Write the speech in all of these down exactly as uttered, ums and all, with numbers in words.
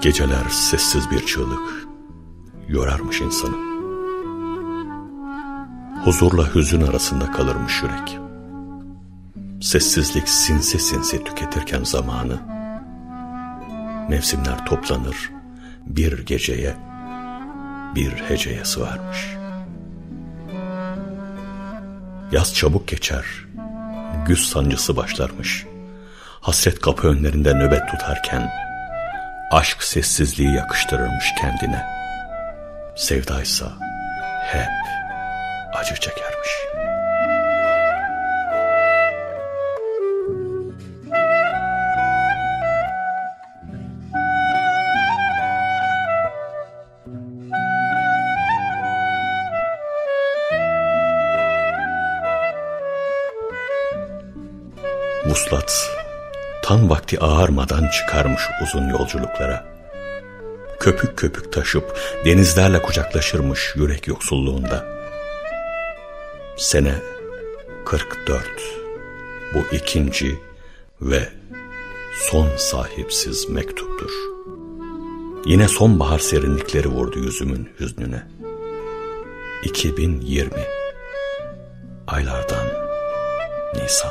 Geceler sessiz bir çığlık yorarmış insanı. Huzurla hüzün arasında kalırmış yürek. Sessizlik sinsi sinsi tüketirken zamanı, mevsimler toplanır bir geceye, bir heceye sığarmış. Yaz çabuk geçer, güz sancısı başlarmış. Hasret kapı önlerinde nöbet tutarken aşk sessizliği yakıştırırmış kendine. Sevdaysa hep acı çekermiş. Vuslat tam vakti ağarmadan çıkarmış uzun yolculuklara. Köpük köpük taşıp denizlerle kucaklaşırmış yürek yoksulluğunda. Sene kırk dört, bu ikinci ve son sahipsiz mektuptur. Yine sonbahar serinlikleri vurdu yüzümün hüznüne. iki bin yirmi, aylardan Nisan.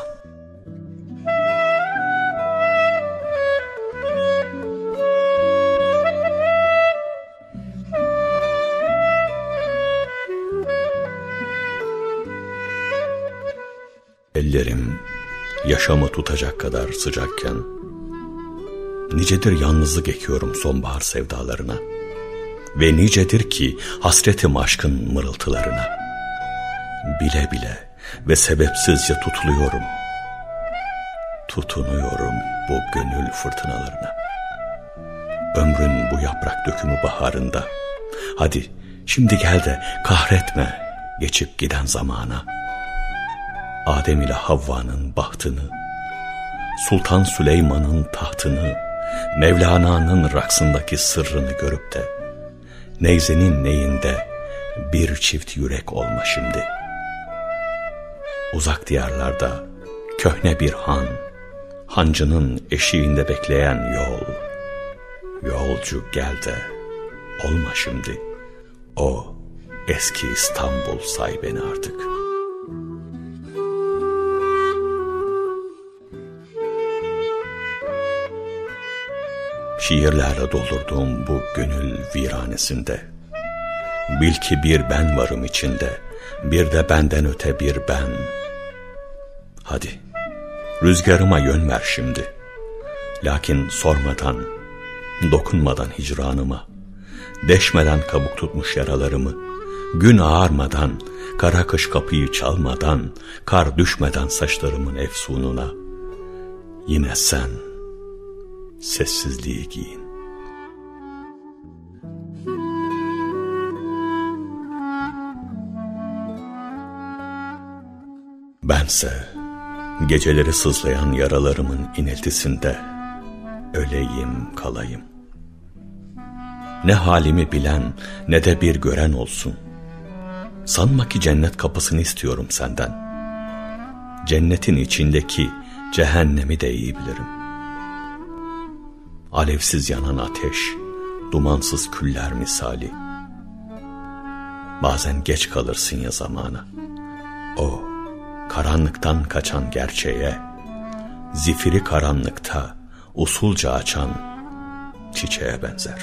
Ellerim yaşamı tutacak kadar sıcakken, nicedir yalnızlık ekiyorum sonbahar sevdalarına ve nicedir ki hasretim aşkın mırıltılarına. Bile bile ve sebepsizce tutuluyorum, tutunuyorum bu gönül fırtınalarına. Ömrün bu yaprak dökümü baharında, hadi şimdi gel de kahretme geçip giden zamana. Adem ile Havva'nın bahtını, Sultan Süleyman'ın tahtını, Mevlana'nın raksındaki sırrını görüp de neyzenin neyinde bir çift yürek olma şimdi. Uzak diyarlarda köhne bir han, hancının eşiğinde bekleyen yol. Yolcu gel de olma şimdi, o eski İstanbul say beni artık. Şiirlerle doldurduğum bu gönül viranesinde, bil ki bir ben varım içinde, bir de benden öte bir ben. Hadi rüzgarıma yön ver şimdi, lakin sormadan, dokunmadan hicranıma, deşmeden kabuk tutmuş yaralarımı, gün ağarmadan, kara kış kapıyı çalmadan, kar düşmeden saçlarımın efsununa, yine sen sessizliği giyin. Bense geceleri sızlayan yaralarımın iniltisinde öleyim kalayım. Ne halimi bilen ne de bir gören olsun. Sanma ki cennet kapısını istiyorum senden. Cennetin içindeki cehennemi de iyi bilirim. Alevsiz yanan ateş, dumansız küller misali. Bazen geç kalırsın ya zamana. O karanlıktan kaçan gerçeğe, zifiri karanlıkta usulca açan çiçeğe benzer.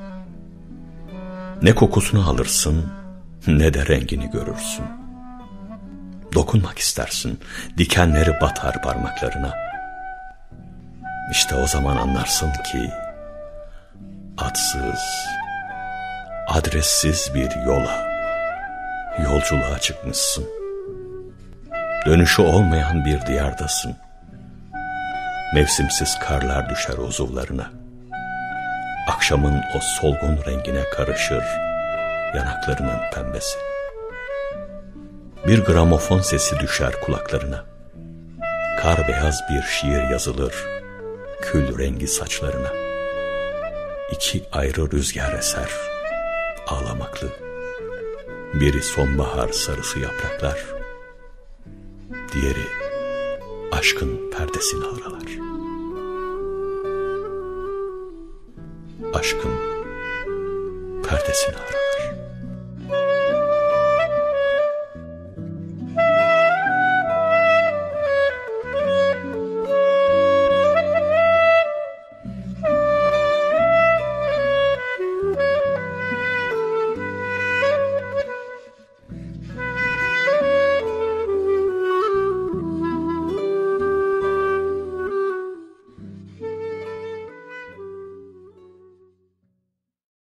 Ne kokusunu alırsın ne de rengini görürsün. Dokunmak istersin, dikenleri batar parmaklarına. İşte o zaman anlarsın ki adsız, adressiz bir yola, yolculuğa çıkmışsın. Dönüşü olmayan bir diyardasın. Mevsimsiz karlar düşer uzuvlarına. Akşamın o solgun rengine karışır yanaklarının pembesi. Bir gramofon sesi düşer kulaklarına. Kar beyaz bir şiir yazılır kül rengi saçlarına. İki ayrı rüzgar eser ağlamaklı. Biri sonbahar sarısı yapraklar, diğeri aşkın perdesini aralar. aşkın perdesini aralar.